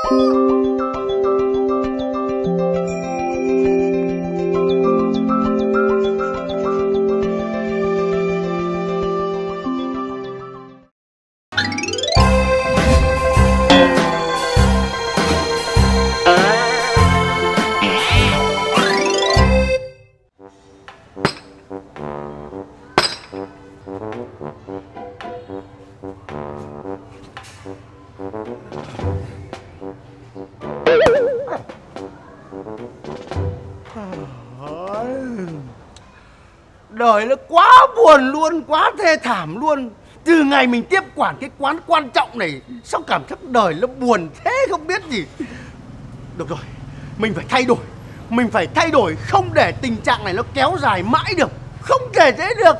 Đời nó quá buồn luôn, quá thê thảm luôn. Từ ngày mình tiếp quản cái quán quan trọng này, sao cảm giác đời nó buồn thế không biết gì. Được rồi, mình phải thay đổi. Mình phải thay đổi, không để tình trạng này nó kéo dài mãi được. Không thể thế được.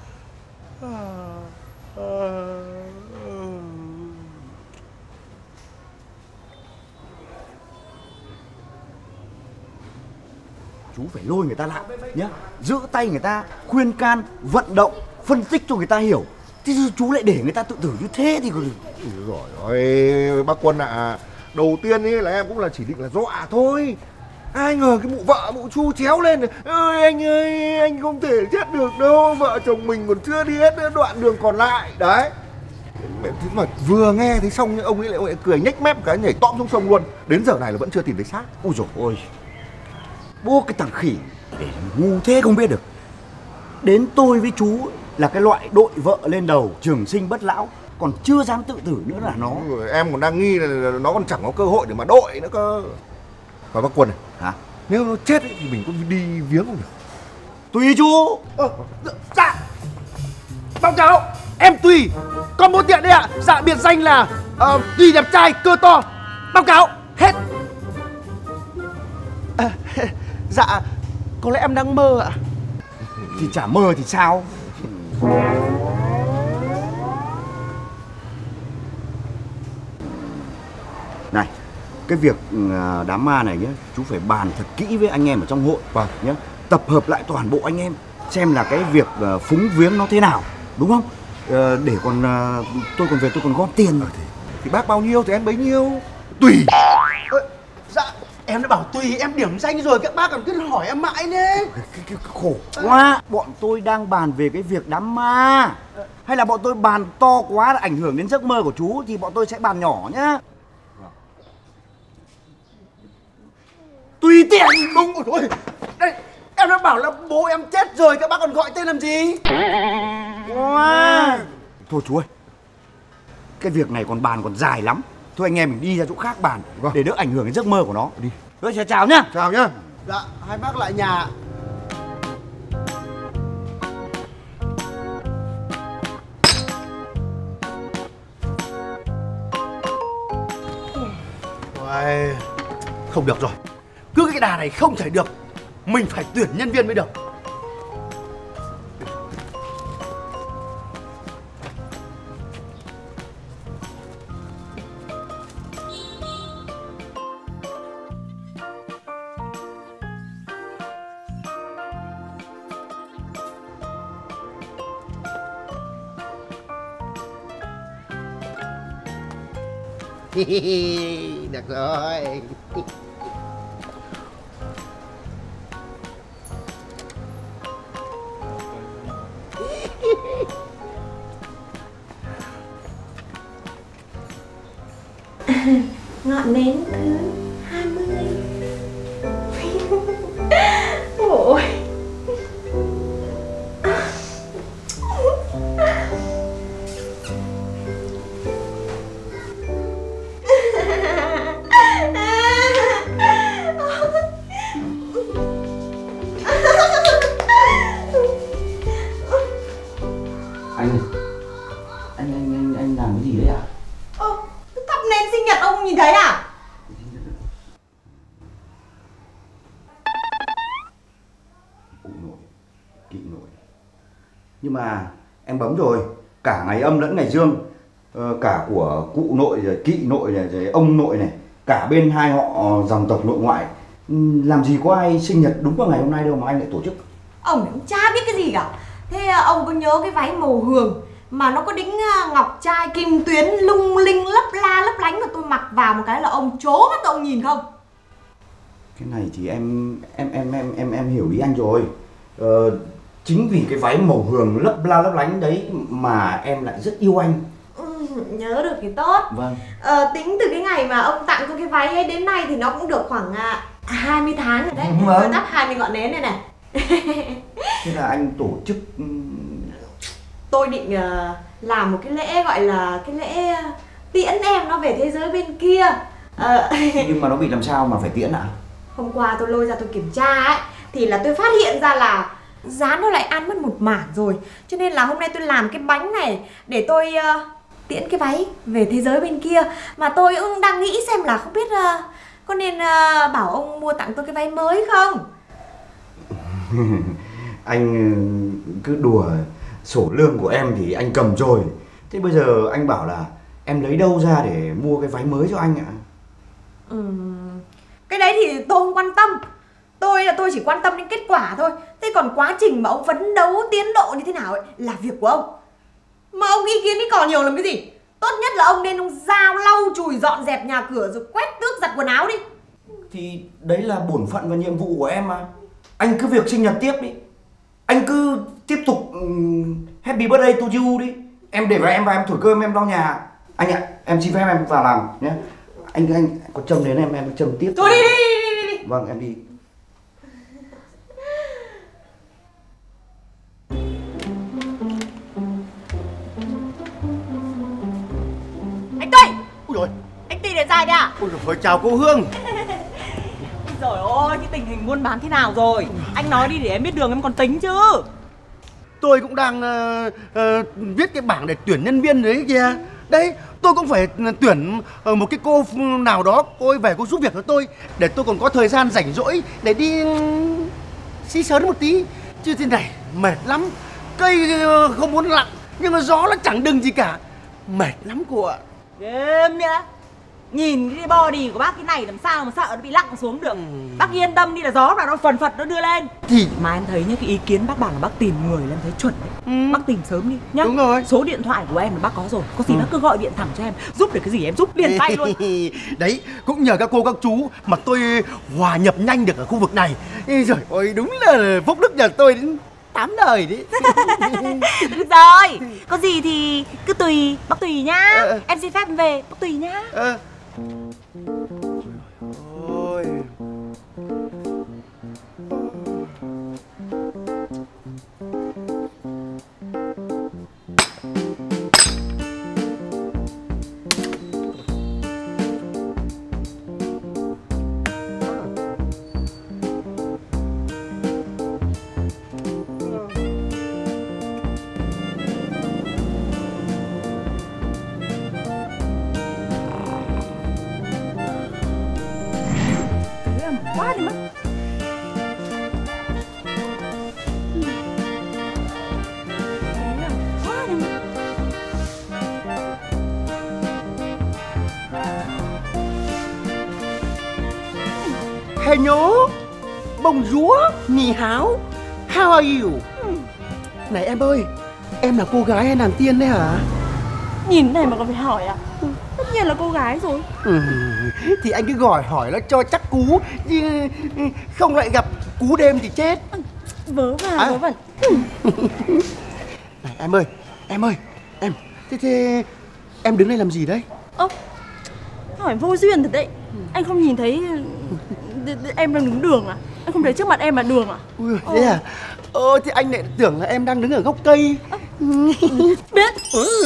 Chú phải lôi người ta lại nhá, giữ tay người ta, khuyên can, vận động, phân tích cho người ta hiểu. Thế chú lại để người ta tự tử như thế thì còn... Rồi ơi, bác Quân ạ, đầu tiên ấy là em cũng là chỉ định là dọa thôi. Ai ngờ cái mụ vợ mụ Chu chéo lên này. Ơi, anh không thể chết được đâu, vợ chồng mình còn chưa đi hết đoạn đường còn lại. Đấy. Thế mà vừa nghe thấy xong ông ấy lại cười nhếch mép cái nhảy tõm xuống sông luôn. Đến giờ này là vẫn chưa tìm thấy xác. Ôi dồi ôi, bố cái thằng khỉ để ngu thế không biết được. Đến tôi với chú là cái loại đội vợ lên đầu, trường sinh bất lão, còn chưa dám tự tử nữa là nó. Em còn đang nghi là nó còn chẳng có cơ hội để mà đội nữa cơ. Và bác Quân này, hả? Nếu nó chết ấy, thì mình có đi viếng không được? Tùy chú. Dạ. Báo cáo, em Tùy, con bố Tiện đây ạ. Dạ biệt danh là Tùy đẹp trai, cơ to. Báo cáo, hết. Dạ, có lẽ em đang mơ ạ. Thì chả mơ thì sao. Này, cái việc đám ma này nhé, chú phải bàn thật kỹ với anh em ở trong hội. Vâng. Nhé, tập hợp lại toàn bộ anh em xem là cái việc phúng viếng nó thế nào, đúng không? Để còn tôi còn về tôi còn góp tiền. Thì bác bao nhiêu thì em bấy nhiêu. Tùy. Dạ, em đã bảo Tùy, em điểm danh rồi, các bác còn cứ hỏi em mãi đấy. Cái khổ quá. Bọn tôi đang bàn về cái việc đám ma. Hay là bọn tôi bàn to quá là ảnh hưởng đến giấc mơ của chú thì bọn tôi sẽ bàn nhỏ nhá. Tùy tiện. Đúng rồi. Đây, em đã bảo là bố em chết rồi, các bác còn gọi tên làm gì? Wow. Thôi chú ơi, cái việc này còn bàn còn dài lắm. Thôi anh em mình đi ra chỗ khác bàn. Vâng. Để đỡ ảnh hưởng đến giấc mơ của nó. Đi. Thôi chào nhá. Chào nhá. Dạ, hai bác lại nhà. Ôi, không được rồi. Cứ cái đà này không thể được. Mình phải tuyển nhân viên mới được. Được rồi. Ngọn nến thứ 20. Ôi. Anh làm cái gì đấy ạ? Thắp nến sinh nhật ông không nhìn thấy à? Cụ nội, kỵ nội. Nhưng mà em bấm rồi, cả ngày âm lẫn ngày dương, cả của cụ nội rồi kỵ nội này rồi ông nội này, cả bên hai họ dòng tộc nội ngoại, làm gì có ai sinh nhật đúng vào ngày hôm nay đâu mà anh lại tổ chức. Ông chả biết cái gì cả. Thế ông có nhớ cái váy màu hường mà nó có đính ngọc trai kim tuyến lung linh lấp la lấp lánh, mà tôi mặc vào một cái là ông trố mắt ông nhìn không? Cái này thì em hiểu ý anh rồi. Chính vì cái váy màu hường lấp la lấp lánh đấy mà em lại rất yêu anh. Nhớ được thì tốt. Vâng. Tính từ cái ngày mà ông tặng tôi cái váy ấy đến nay thì nó cũng được khoảng 20 tháng rồi đấy. Vâng. Tôi đắp 20 ngọn nến này này. Thế là anh tổ chức... Tôi định làm một cái lễ gọi là cái lễ tiễn em nó về thế giới bên kia. Nhưng mà nó bị làm sao mà phải tiễn ạ? Hôm qua tôi lôi ra tôi kiểm tra ấy, thì là tôi phát hiện ra là giá nó lại ăn mất một mảng rồi. Cho nên là hôm nay tôi làm cái bánh này để tôi tiễn cái váy về thế giới bên kia. Mà tôi cũng đang nghĩ xem là không biết có nên bảo ông mua tặng tôi cái váy mới không? Anh cứ đùa, sổ lương của em thì anh cầm rồi. Thế bây giờ anh bảo là em lấy đâu ra để mua cái váy mới cho anh ạ? Cái đấy thì tôi không quan tâm. Tôi chỉ quan tâm đến kết quả thôi. Thế còn quá trình mà ông phấn đấu tiến độ như thế nào ấy là việc của ông. Mà ông ý kiến ý cò nhiều làm cái gì? Tốt nhất là ông nên ông giao lau chùi dọn dẹp nhà cửa rồi quét tước giặt quần áo đi. Thì đấy là bổn phận và nhiệm vụ của em mà. Anh cứ việc sinh nhật tiếp đi. Anh cứ tiếp tục happy birthday to you đi. Em để vào em và em thổi cơm em lau nhà. Anh ạ, em xin phép em vào làm nhé. Anh có châm đến em châm tiếp. Thôi đi. Vâng, em đi. Anh Tây! Ui dồi, Anh Tây để dài đấy à? ôi dồi, chào cô Hương. Trời ơi, cái tình hình buôn bán thế nào rồi? Anh nói đi để em biết đường em còn tính chứ. Tôi cũng đang viết cái bảng để tuyển nhân viên đấy kìa. Đấy, tôi cũng phải tuyển một cái cô nào đó, cô ấy về cô giúp việc cho tôi để tôi còn có thời gian rảnh rỗi để đi xí xớn một tí. Chứ thế này mệt lắm. Cây không muốn lặng nhưng mà gió nó chẳng đừng gì cả. Mệt lắm cô ạ. Ghêm nhá. Nhìn cái body của bác cái này làm sao mà sợ nó bị lặng xuống được. Bác yên tâm đi là gió vào nó phần phật nó đưa lên. Thì mà em thấy nhá, cái ý kiến bác bảo là bác tìm người là em thấy chuẩn đấy. Bác tìm sớm đi nhá. Đúng rồi. Số điện thoại của em là bác có rồi. Có gì bác cứ gọi điện thẳng cho em. Giúp được cái gì em giúp liền tay luôn. Đấy, cũng nhờ các cô các chú mà tôi hòa nhập nhanh được ở khu vực này. Trời ơi, đúng là phúc đức nhà tôi đến 8 đời đấy. Được rồi. Có gì thì cứ tùy. Bác tùy nhá. Em xin phép em về. Bác tùy nhá. Ôi. Quá đi mất. Quá đi mất. Hello, bonjour, ni hao, how are you? Này em ơi, em là cô gái hay nàng tiên đấy hả? Nhìn thế này mà còn phải hỏi à? Tất nhiên là cô gái rồi. Thì anh cứ gọi hỏi nó cho chắc cú, chứ không lại gặp cú đêm thì chết. Vớ va vớ vẩn. Này em ơi, thế em đứng đây làm gì đấy? Hỏi vô duyên thật đấy. Anh không nhìn thấy em đang đứng đường à? Anh không thấy trước mặt em là đường à? Ui, thế à? Thì anh lại tưởng là em đang đứng ở gốc cây. Biết.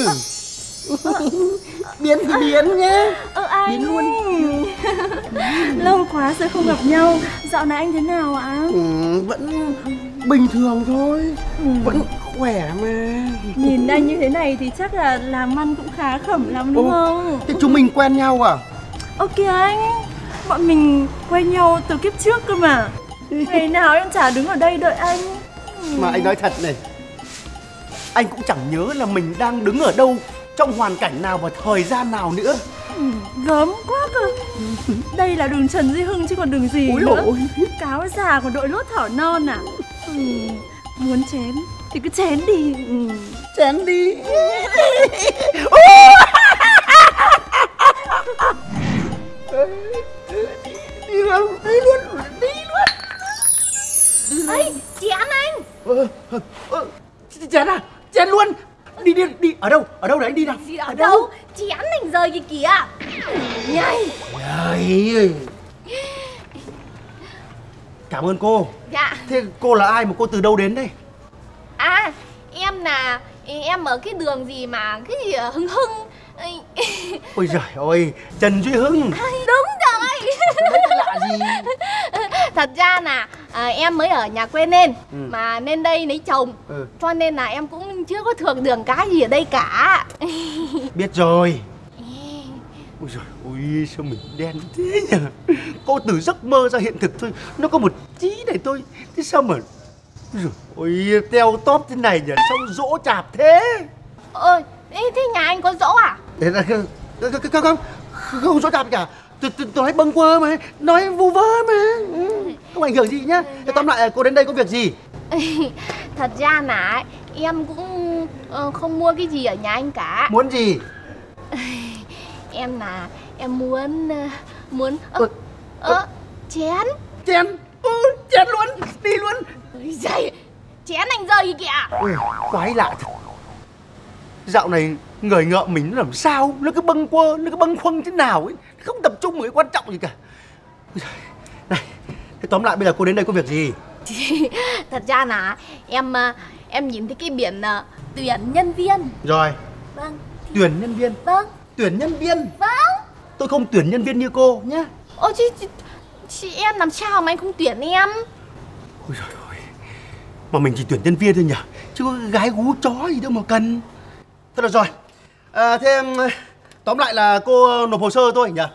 Biến thì biến nhé. Anh Biến luôn. Lâu quá rồi không gặp nhau. Dạo này anh thế nào ạ? Vẫn bình thường thôi. Vẫn khỏe mà. Nhìn anh như thế này thì chắc là làm ăn cũng khá khẩm lắm đúng không? Thế chúng mình quen nhau à? Ok anh. Bọn mình quen nhau từ kiếp trước cơ mà. Ngày nào em chả đứng ở đây đợi anh. Mà anh nói thật này, anh cũng chẳng nhớ là mình đang đứng ở đâu, trong hoàn cảnh nào và thời gian nào nữa. Gớm quá cơ. Đây là đường Trần Duy Hưng chứ còn đường gì nữa. Cáo già còn đội lốt thỏ non à? Muốn chén thì cứ chén đi. chén đi. Đi luôn, đi luôn, đi luôn. Ấy, chén anh. Chén à? Chén luôn. Đi đi đi, ở đâu đấy anh đi nào? Gì ở đâu? Chén anh rơi kìa kìa. Nhây. Đấy. Cảm ơn cô. Dạ. Thế cô là ai mà cô từ đâu đến đây? À, em ở cái đường gì mà cái gì Hưng Hưng. Ôi giời ơi, Trần Duy Hưng. Đúng rồi. Đấy lạ gì? Thật ra là em mới ở nhà quê nên mà lên đây lấy chồng. Cho nên là em cũng chưa có thuộc đường cái gì ở đây cả. Biết rồi. Ôi giời ôi, sao mình đen thế nhỉ? Cô từ giấc mơ ra hiện thực thôi, nó có một tí này thôi. Thế sao mà ôi giời ôi, teo tóp thế này nhỉ? Sao dỗ chạp thế? Ôi, thế nhà anh có dỗ à? Thế là không dỗ chạp cả. Tôi nói bâng quơ mà, nói vu vơ mà. Không ảnh hưởng gì nhá. Thế tóm lại cô đến đây có việc gì? Thật ra là em cũng không mua cái gì ở nhà anh cả. Muốn gì? Em muốn chén. Chén. Chén luôn, đi luôn. Ôi giời, chén anh rơi kìa. Ôi, quái lạ thật. Dạo này người ngợm mình nó làm sao? Nó cứ bâng quơ, nó cứ bâng khuâng thế nào ấy. Không tập trung một cái quan trọng gì cả. Ôi giời. Này, thế tóm lại bây giờ cô đến đây có việc gì? Thật ra là em nhìn thấy cái biển tuyển nhân viên. Rồi. Vâng. Tuyển nhân viên. Vâng. Tuyển nhân viên. Vâng. Tôi không tuyển nhân viên như cô nhá. Ôi chị em làm sao mà anh không tuyển em? Ôi giời ơi. Mà mình chỉ tuyển nhân viên thôi nhỉ? Chứ có gái gú chó gì đâu mà cần. Thôi được rồi. Thế tóm lại là cô nộp hồ sơ thôi nhỉ?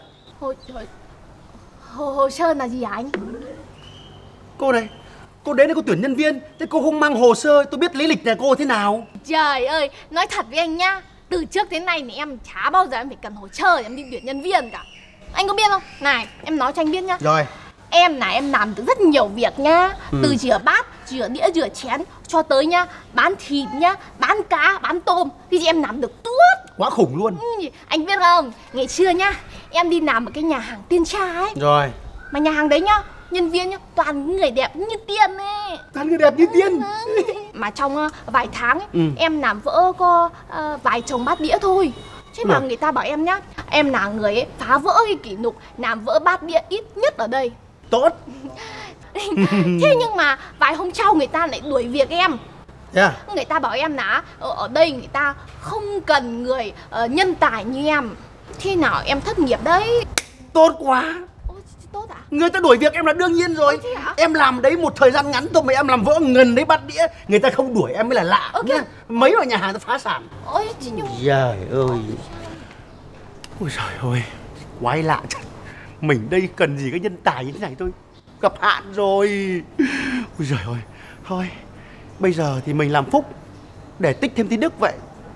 Hồ sơ là gì hả anh? Cô này, cô đến đây cô tuyển nhân viên, thế cô không mang hồ sơ, tôi biết lý lịch nhà cô thế nào. Trời ơi, nói thật với anh nhá, từ trước đến nay thì em chả bao giờ em phải cần hồ sơ để em đi tuyển nhân viên cả. Anh có biết không? Này, em nói cho anh biết nhá. Rồi. Em làm được rất nhiều việc nhá. Từ rửa bát, rửa đĩa, rửa chén cho tới nhá, bán thịt nhá, bán cá, bán tôm. Cái gì em làm được tuốt. Quá khủng luôn. Anh biết không, ngày xưa nhá, em đi làm ở cái nhà hàng Tiên Tra ấy. Rồi. Mà nhà hàng đấy nhá, nhân viên nhá, toàn những người đẹp như tiên ấy. Toàn người đẹp như tiên. Mà trong vài tháng ấy, em làm vỡ có vài chồng bát đĩa thôi. Chứ mà người ta bảo em nhá, em là người ấy phá vỡ cái kỷ lục làm vỡ bát đĩa ít nhất ở đây. Tốt. Thế nhưng mà vài hôm sau người ta lại đuổi việc em. Yeah. Người ta bảo em là ở đây người ta không cần người nhân tài như em. Thế nào em thất nghiệp đấy. Tốt quá. Ôi, tốt à? Người ta đuổi việc em là đương nhiên rồi. Em làm đấy một thời gian ngắn thôi mà em làm vỡ ngần đấy bát đĩa. Người ta không đuổi em mới là lạ nhá. Mấy vào nhà hàng ta phá sản. Ôi nhưng... Trời ơi. Ôi trời ơi, quái lạ thật. Mình đây cần gì cái nhân tài như thế này thôi. Gặp hạn rồi. Ôi trời ơi. Thôi, bây giờ thì mình làm phúc để tích thêm tí đức vậy.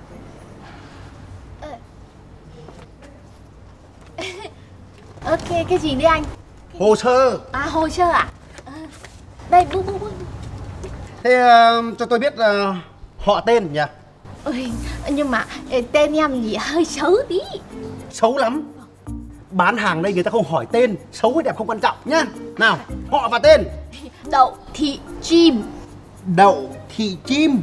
Ok, cái gì đấy anh? Hồ sơ. À, hồ sơ à? Đây, bu. Thế cho tôi biết họ tên nhỉ? Ôi, nhưng mà tên em thì hơi xấu tí. Xấu lắm. Bán hàng đây người ta không hỏi tên. Xấu hay đẹp không quan trọng nhá. Nào, họ và tên. Đậu thị chim. Đậu thị chim.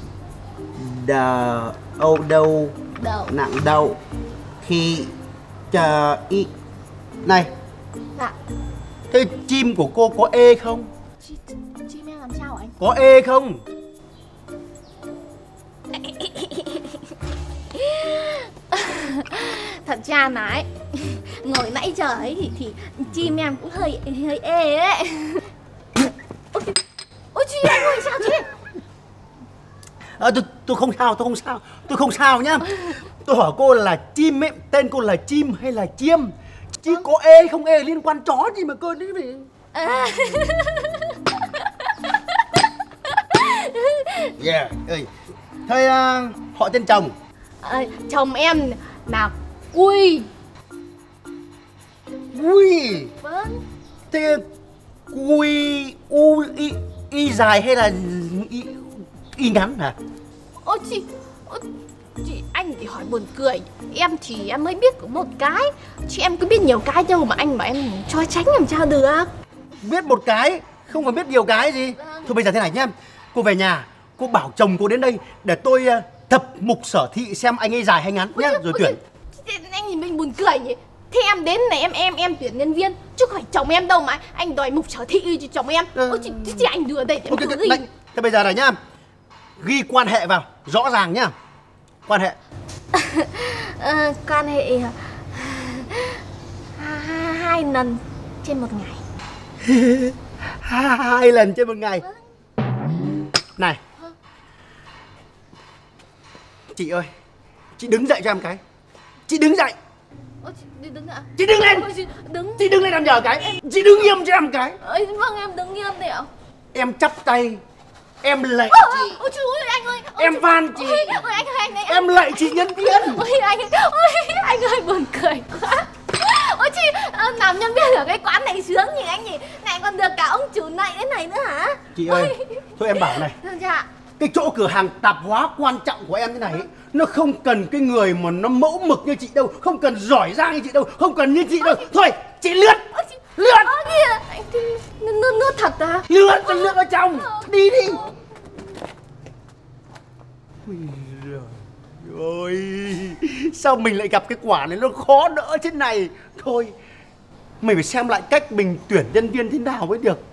Đậu nặng đậu thị chờ y. Này. Dạ. Thế chim của cô có ê không? Chim em làm sao anh? Có ê không? Thật ra là ấy, ngồi nãy giờ ấy thì chim em cũng hơi ê ấy. Ôi chim em ơi, sao chứ? Tôi không sao nhá. Tôi hỏi cô là chim ấy, tên cô là chim hay là chiêm? Chứ có ê không ê liên quan chó gì mà cơ đấy vậy. Yeah, ơi. Thế họ tên chồng? Chồng em là Quy. Quy. Vâng. Thế Quy y dài hay là y ngắn hả? Ôi chị, chị anh thì hỏi buồn cười. Em thì em mới biết có một cái, chứ em cứ biết nhiều cái đâu mà anh bảo em cho tránh làm sao được. Biết một cái, không phải biết nhiều cái gì. Thôi bây giờ thế này nhá, cô về nhà, cô bảo chồng cô đến đây để tôi thập mục sở thị xem anh ấy dài hay ngắn nhá, rồi tuyển. Anh nhìn mình buồn cười nhỉ. Thế em đến này em tuyển nhân viên, chứ không phải chồng em đâu mà anh đòi mục sở thị cho chồng em. Ôi chị anh đưa đây em cứ ghi. Thế bây giờ này nhá, ghi quan hệ vào, rõ ràng nhá. Quan hệ. Quan hệ 2 lần trên một ngày. 2 lần trên một ngày. Này, chị ơi, chị đứng dậy cho em cái. Chị đứng dậy. Chị đứng ạ? Chị đứng lên. Chị đứng lên làm nhờ cái. Chị đứng nghiêm cho em cái. Vâng em đứng nghiêm đây ạ. Em chắp tay, em lạy chị. Ôi trời ơi anh ơi. Em van chị. Ôi anh em lạy chị nhân viên. Ôi anh ơi buồn cười quá. Ôi chị làm nhân viên ở cái quán này sướng nhỉ anh nhỉ. Này còn được cả ông chủ này thế này nữa hả? Chị ơi, thôi em bảo này. Dạ. Cái chỗ cửa hàng tạp hóa quan trọng của em thế này ấy, nó không cần cái người mà nó mẫu mực như chị đâu, không cần giỏi giang như chị đâu, không cần như chị đâu. Thôi, chị lướt. Lướt. Anh nước thật à? Lướt cho nước ở trong. Đi đi. Ôi, sao mình lại gặp cái quả này nó khó đỡ thế này. Thôi, mình phải xem lại cách mình tuyển nhân viên thế nào mới được.